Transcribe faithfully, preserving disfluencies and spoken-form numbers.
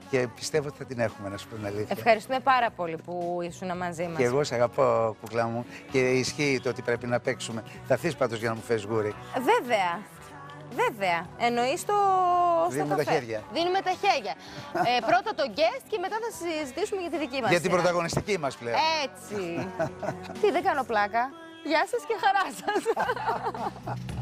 Και πιστεύω ότι θα την έχουμε, να σου πω την αλήθεια. Ευχαριστούμε πάρα πολύ που ήσουν μαζί μας. Και εγώ σε αγαπώ, κουκλά μου. Και ισχύει το ότι πρέπει να παίξουμε. Θα έρθεις πάντως για να μου φέρεις γούρι. Βέβαια. Βέβαια. Εννοείς το Δίνουμε τα χέρια. Δίνουμε τα χέρια. ε, πρώτα το guest και μετά θα συζητήσουμε για τη δική μας. Για την σειρά. πρωταγωνιστική μας πλέον. Έτσι. Τι, δεν κάνω πλάκα. Γεια σας και χαρά σας.